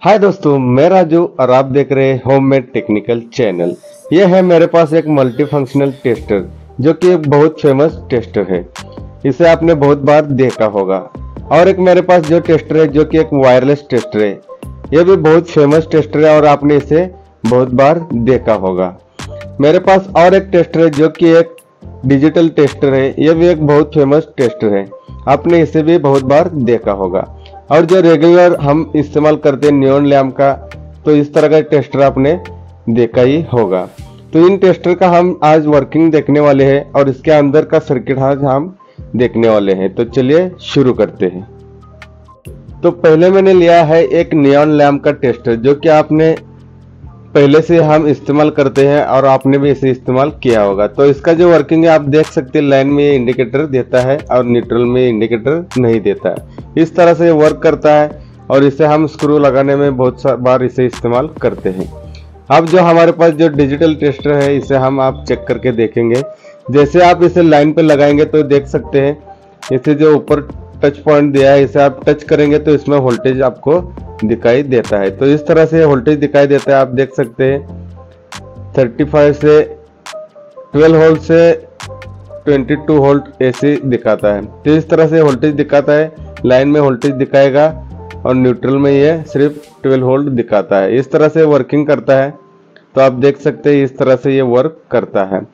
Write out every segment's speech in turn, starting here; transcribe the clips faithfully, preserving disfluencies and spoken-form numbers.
हाय दोस्तों, मैं राजू और आप देख रहे हैं होममेड टेक्निकल चैनल। यह है मेरे पास एक मल्टी फंक्शनल टेस्टर जो कि एक बहुत फेमस टेस्टर है। इसे आपने बहुत बार देखा होगा। और एक मेरे पास जो टेस्टर है जो कि एक वायरलेस टेस्टर है। यह भी बहुत फेमस टेस्टर है और आपने इसे बहुत बार देखा होगा। मेरे पास और एक टेस्टर है जो कि एक डिजिटल टेस्टर है। यह भी एक बहुत फेमस टेस्टर है, आपने इसे भी बहुत बार देखा होगा। और जो रेगुलर हम इस्तेमाल करते हैं नियॉन लैम्प का, तो इस तरह का टेस्टर आपने देखा ही होगा। तो इन टेस्टर का हम आज वर्किंग देखने वाले हैं और इसके अंदर का सर्किट आज हम देखने वाले हैं। तो चलिए शुरू करते हैं। तो पहले मैंने लिया है एक नियॉन लैम्प का टेस्टर जो कि आपने पहले से हम इस्तेमाल करते हैं और आपने भी इसे इस्तेमाल किया होगा। तो इसका जो वर्किंग है आप देख सकते हैं, लाइन में ये इंडिकेटर देता है और न्यूट्रल में इंडिकेटर नहीं देता है। इस तरह से वर्क करता है और इसे हम स्क्रू लगाने में बहुत बार इसे इस्तेमाल करते हैं। अब जो हमारे पास जो डिजिटल टेस्टर है इसे हम आप चेक करके देखेंगे। जैसे आप इसे लाइन पे लगाएंगे तो देख सकते हैं इसे जो ऊपर टच पॉइंट दिया है इसे आप टच करेंगे तो इसमें वोल्टेज आपको दिखाई देता है। तो इस तरह से वोल्टेज दिखाई देता है, आप देख सकते हैं पैंतीस से बारह वोल्ट से बाईस वोल्ट ऐसे दिखाता है। तो इस तरह से वोल्टेज दिखाता है, लाइन में वोल्टेज दिखाएगा और न्यूट्रल में ये सिर्फ बारह वोल्ट दिखाता है। इस तरह से वर्किंग करता है। तो आप देख सकते हैं इस तरह से ये वर्क करता है।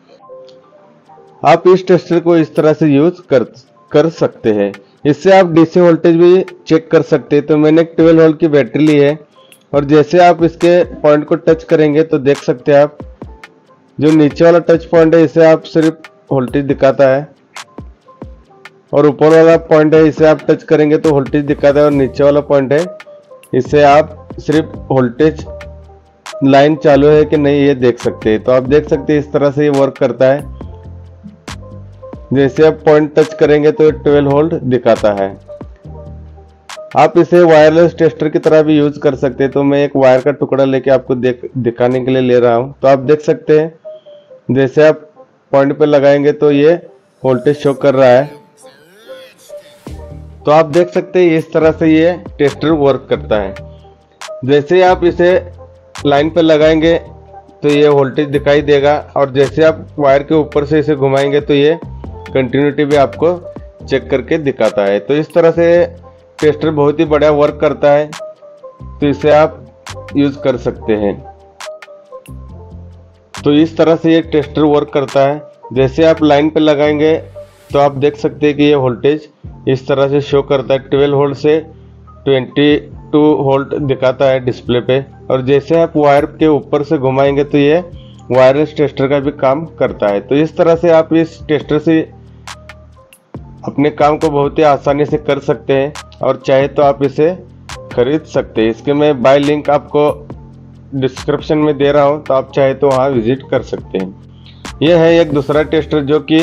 आप इस टेस्टर को इस तरह से यूज कर कर सकते हैं। इससे आप डीसी वोल्टेज भी चेक कर सकते हैं। तो मैंने एक बारह वोल्ट की बैटरी ली है और जैसे आप इसके पॉइंट को टच करेंगे तो देख सकते हैं आप जो नीचे वाला टच पॉइंट है इसे आप सिर्फ वोल्टेज दिखाता है और ऊपर वाला पॉइंट है इसे आप टच करेंगे तो वोल्टेज दिखाता है और नीचे वाला पॉइंट है इसे आप सिर्फ वोल्टेज लाइन चालू है कि नहीं ये देख सकते हैं। तो आप देख सकते हैं इस तरह से ये वर्क करता है। जैसे आप पॉइंट टच करेंगे तो बारह वोल्ट दिखाता है। आप इसे वायरलेस टेस्टर की तरह भी यूज कर सकते हैं। तो मैं एक वायर का टुकड़ा लेके आपको देख दिखाने के लिए ले रहा हूं। तो आप देख सकते हैं जैसे आप पॉइंट पे लगाएंगे तो ये वोल्टेज शो कर रहा है। तो आप देख सकते हैं इस तरह से ये टेस्टर वर्क करता है। जैसे आप इसे लाइन पे लगाएंगे तो ये वोल्टेज दिखाई देगा और जैसे आप वायर के ऊपर से इसे घुमाएंगे तो ये कंटिन्यूटी भी आपको चेक करके दिखाता है। तो इस तरह से टेस्टर बहुत ही बढ़िया वर्क करता है। तो इसे आप यूज कर सकते हैं। तो इस तरह से ये टेस्टर वर्क करता है। जैसे आप लाइन पे लगाएंगे तो आप देख सकते हैं कि ये वोल्टेज इस तरह से शो करता है। बारह वोल्ट से बाईस वोल्ट दिखाता है डिस्प्ले पे। और जैसे आप वायर के ऊपर से घुमाएंगे तो ये वायरलेस टेस्टर का भी काम करता है। तो इस तरह से आप इस टेस्टर से अपने काम को बहुत ही आसानी से कर सकते हैं और चाहे तो आप इसे खरीद सकते हैं। इसके मैं बाय लिंक आपको डिस्क्रिप्शन में दे रहा हूं, तो आप चाहे तो वहां विजिट कर सकते हैं। यह है एक दूसरा टेस्टर जो कि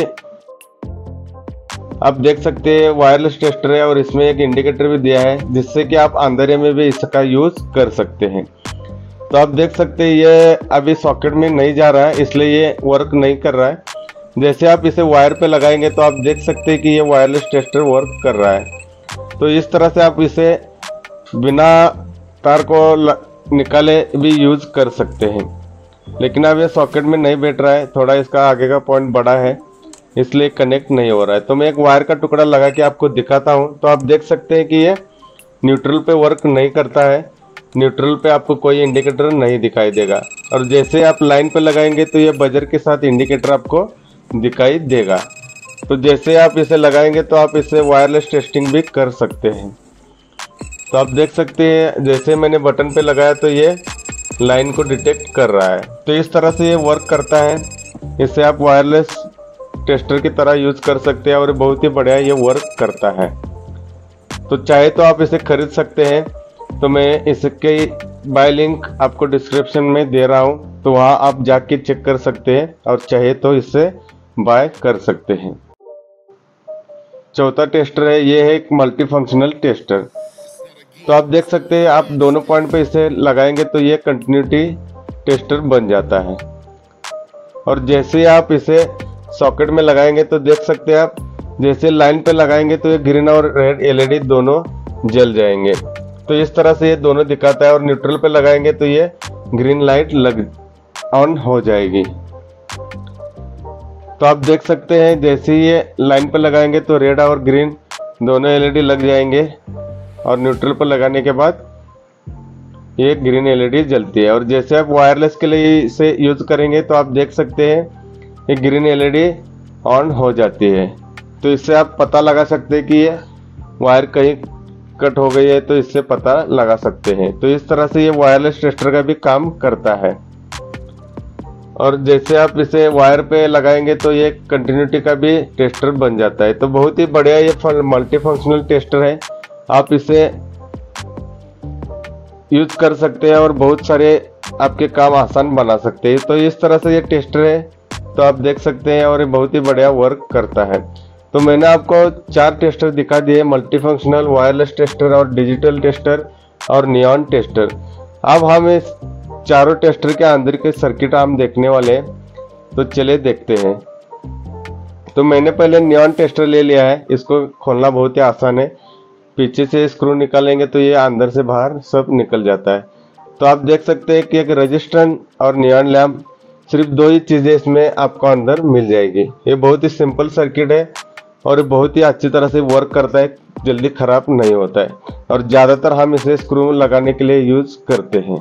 आप देख सकते हैं वायरलेस टेस्टर है और इसमें एक इंडिकेटर भी दिया है जिससे कि आप अंधेरे में भी इसका यूज कर सकते हैं। तो आप देख सकते हैं ये अभी सॉकेट में नहीं जा रहा है इसलिए ये वर्क नहीं कर रहा है। जैसे आप इसे वायर पे लगाएंगे तो आप देख सकते हैं कि ये वायरलेस टेस्टर वर्क कर रहा है। तो इस तरह से आप इसे बिना तार को निकाले भी यूज कर सकते हैं। लेकिन अब ये सॉकेट में नहीं बैठ रहा है, थोड़ा इसका आगे का पॉइंट बड़ा है इसलिए कनेक्ट नहीं हो रहा है। तो मैं एक वायर का टुकड़ा लगा के आपको दिखाता हूँ। तो आप देख सकते हैं कि ये न्यूट्रल पे वर्क नहीं करता है। न्यूट्रल पे आपको कोई इंडिकेटर नहीं दिखाई देगा और जैसे आप लाइन पे लगाएंगे तो ये बजर के साथ इंडिकेटर आपको दिखाई देगा। तो जैसे आप इसे लगाएंगे तो आप इससे वायरलेस टेस्टिंग भी कर सकते हैं। तो आप देख सकते हैं जैसे मैंने बटन पे लगाया तो ये लाइन को डिटेक्ट कर रहा है। तो इस तरह से ये वर्क करता है। इसे आप वायरलेस टेस्टर की तरह यूज कर सकते हैं और बहुत ही बढ़िया ये वर्क करता है। तो चाहे तो आप इसे खरीद सकते हैं। तो मैं इसके बाय लिंक आपको डिस्क्रिप्शन में दे रहा हूं, तो वहां आप जाके चेक कर सकते हैं और चाहे तो इससे बाय कर सकते हैं। चौथा टेस्टर है, ये है एक मल्टी फंक्शनल टेस्टर। तो आप देख सकते हैं आप दोनों पॉइंट पे इसे लगाएंगे तो ये कंटिन्यूटी टेस्टर बन जाता है। और जैसे आप इसे सॉकेट में लगाएंगे तो देख सकते हैं आप जैसे लाइन पे लगाएंगे तो ये ग्रीन और रेड एलईडी दोनों जल जाएंगे। तो इस तरह से ये दोनों दिखाता है, और न्यूट्रल पे लगाएंगे तो ये ग्रीन लाइट लग ऑन हो जाएगी। तो आप देख सकते हैं जैसे ही ये लाइन पे लगाएंगे तो रेड और ग्रीन दोनों एलईडी लग जाएंगे, और न्यूट्रल पर लगाने के बाद ये ग्रीन एलईडी जलती है। और जैसे आप वायरलेस के लिए इसे यूज करेंगे तो आप देख सकते हैं ये ग्रीन एलईडी ऑन हो जाती है। तो इससे आप पता लगा सकते हैं कि ये वायर कहीं कट हो गई है, तो इससे पता लगा सकते हैं। तो इस तरह से ये वायरलेस टेस्टर का भी काम करता है। और जैसे आप इसे वायर पे लगाएंगे तो ये कंटिन्यूटी का भी टेस्टर बन जाता है। तो बहुत ही बढ़िया ये मल्टी फंक्शनल टेस्टर है, आप इसे यूज कर सकते हैं और बहुत सारे आपके काम आसान बना सकते हैं। तो इस तरह से ये टेस्टर है, तो आप देख सकते हैं, और ये बहुत ही बढ़िया वर्क करता है। तो मैंने आपको चार टेस्टर दिखा दिए, मल्टी फंक्शनल, वायरलेस टेस्टर और डिजिटल टेस्टर और नियॉन टेस्टर। अब हम इस चारों टेस्टर के अंदर के सर्किट हम देखने वाले हैं, तो चलिए देखते हैं। तो मैंने पहले नियॉन टेस्टर ले लिया है, इसको खोलना बहुत ही आसान है। पीछे से स्क्रू निकालेंगे तो ये अंदर से बाहर सब निकल जाता है। तो आप देख सकते हैं कि एक रेजिस्टेंस और नियॉन लैम्प, सिर्फ दो ही चीज़ें इसमें आपको अंदर मिल जाएगी। ये बहुत ही सिंपल सर्किट है और बहुत ही अच्छी तरह से वर्क करता है, जल्दी खराब नहीं होता है, और ज़्यादातर हम इसे स्क्रू लगाने के लिए यूज करते हैं।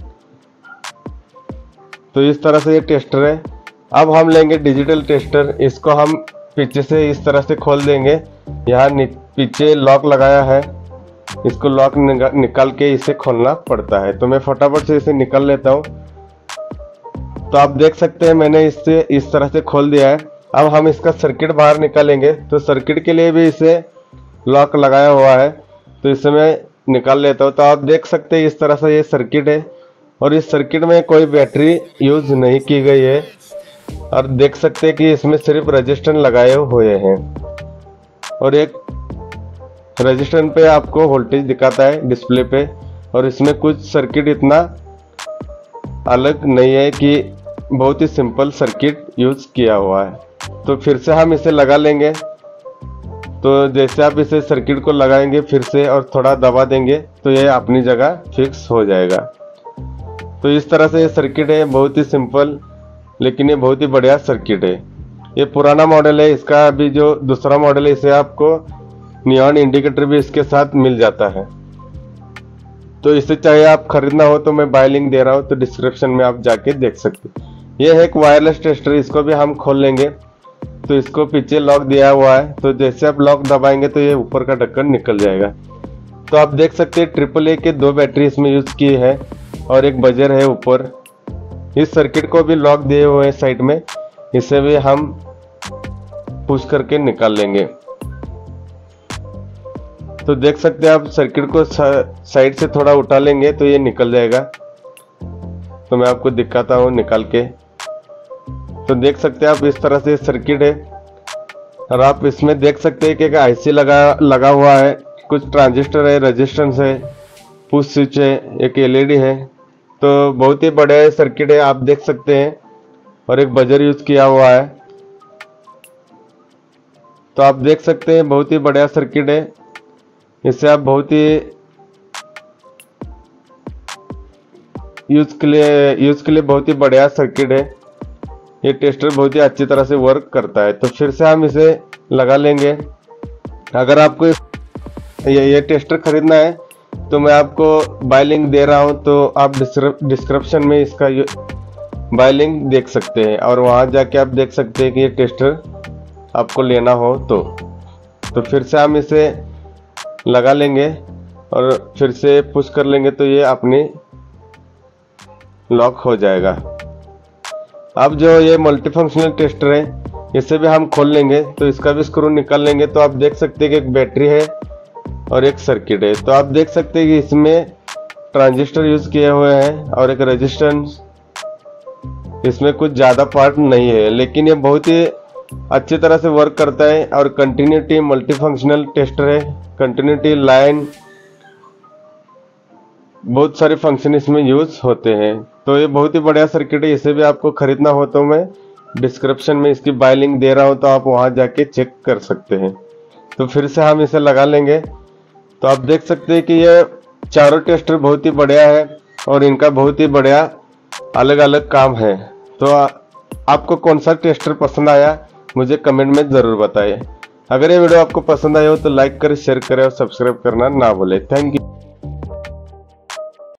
तो इस तरह से ये टेस्टर है। अब हम लेंगे डिजिटल टेस्टर, इसको हम पीछे से इस तरह से खोल देंगे। यहाँ पीछे लॉक लगाया है, इसको लॉक निकाल के इसे खोलना पड़ता है। तो मैं फटाफट से इसे निकाल लेता हूँ। तो आप देख सकते हैं मैंने इसे इस तरह से खोल दिया है। अब हम इसका सर्किट बाहर निकालेंगे, तो सर्किट के लिए भी इसे लॉक लगाया हुआ है, तो इसे मैं निकाल लेता हूँ। तो आप देख सकते हैं इस तरह से ये सर्किट है, और इस सर्किट में कोई बैटरी यूज नहीं की गई है, और देख सकते हैं कि इसमें सिर्फ रेजिस्टेंस लगाए हुए हैं, और एक रेजिस्टेंस पे आपको वोल्टेज दिखाता है डिस्प्ले पे, और इसमें कुछ सर्किट इतना अलग नहीं है कि बहुत ही सिंपल सर्किट यूज किया हुआ है। तो फिर से हम इसे लगा लेंगे। तो जैसे आप इसे सर्किट को लगाएंगे फिर से और थोड़ा दबा देंगे तो ये अपनी जगह फिक्स हो जाएगा। तो इस तरह से ये सर्किट है, बहुत ही सिंपल, लेकिन ये बहुत ही बढ़िया सर्किट है। ये पुराना मॉडल है, इसका अभी जो दूसरा मॉडल है इसे आपको नियॉन इंडिकेटर भी इसके साथ मिल जाता है। तो इसे चाहे आप खरीदना हो तो मैं बाय लिंक दे रहा हूँ, तो डिस्क्रिप्शन में आप जाके देख सकते हैं। ये है एक वायरलेस टेस्टर, इसको भी हम खोल लेंगे। तो इसको पीछे लॉक दिया हुआ है, तो जैसे आप लॉक दबाएंगे तो ये ऊपर का ढक्कन निकल जाएगा। तो आप देख सकते हैं ट्रिपल ए के दो बैटरी इसमें यूज की है, और एक बजर है ऊपर। इस सर्किट को भी लॉक दिए हुए हैं साइड में, इसे भी हम पुश करके निकाल लेंगे। तो देख सकते हैं आप सर्किट को साइड से थोड़ा उठा लेंगे तो ये निकल जाएगा। तो मैं आपको दिखाता हूँ निकाल के। तो देख सकते हैं आप इस तरह से सर्किट है, और आप इसमें देख सकते हैं कि एक आईसी लगा लगा हुआ है, कुछ ट्रांजिस्टर है, रेजिस्टेंस है, पुश स्विच है, एक एलईडी है। तो बहुत ही बढ़िया सर्किट है, आप देख सकते हैं, और एक बजर यूज किया हुआ है। तो आप देख सकते हैं बहुत ही बढ़िया सर्किट है, इससे आप बहुत ही यूज के लिए यूज के लिए बहुत ही बढ़िया सर्किट है। ये टेस्टर बहुत ही अच्छी तरह से वर्क करता है। तो फिर से हम इसे लगा लेंगे। अगर आपको ये, ये टेस्टर खरीदना है तो मैं आपको बाय लिंक दे रहा हूं, तो आप डिस्क्रिप्शन में इसका बाय लिंक देख सकते हैं, और वहां जाके आप देख सकते हैं कि ये टेस्टर आपको लेना हो तो तो फिर से हम इसे लगा लेंगे और फिर से पुश कर लेंगे तो ये अपनी लॉक हो जाएगा। अब जो ये मल्टी फंक्शनल टेस्टर है इसे भी हम खोल लेंगे, तो इसका भी स्क्रू निकाल लेंगे। तो आप देख सकते हैं कि एक बैटरी है और एक सर्किट है। तो आप देख सकते हैं कि इसमें ट्रांजिस्टर यूज किए हुए हैं और एक रेजिस्टेंस, इसमें कुछ ज़्यादा पार्ट नहीं है, लेकिन ये बहुत ही अच्छी तरह से वर्क करता है। और कंटिन्यूटी मल्टी फंक्शनल टेस्टर है, कंटिन्यूटी, लाइन, बहुत सारे फंक्शन इसमें यूज होते हैं। तो ये बहुत ही बढ़िया सर्किट है, इसे भी आपको खरीदना हो तो मैं डिस्क्रिप्शन में इसकी बाय लिंक दे रहा हूँ, तो आप वहाँ जाके चेक कर सकते हैं। तो फिर से हम इसे लगा लेंगे। तो आप देख सकते हैं कि ये चारों टेस्टर बहुत ही बढ़िया है और इनका बहुत ही बढ़िया अलग अलग काम है। तो आ, आपको कौन सा टेस्टर पसंद आया मुझे कमेंट में ज़रूर बताइए। अगर ये वीडियो आपको पसंद आया हो तो लाइक करें, शेयर करें और सब्सक्राइब करना ना भूलें। Thank you.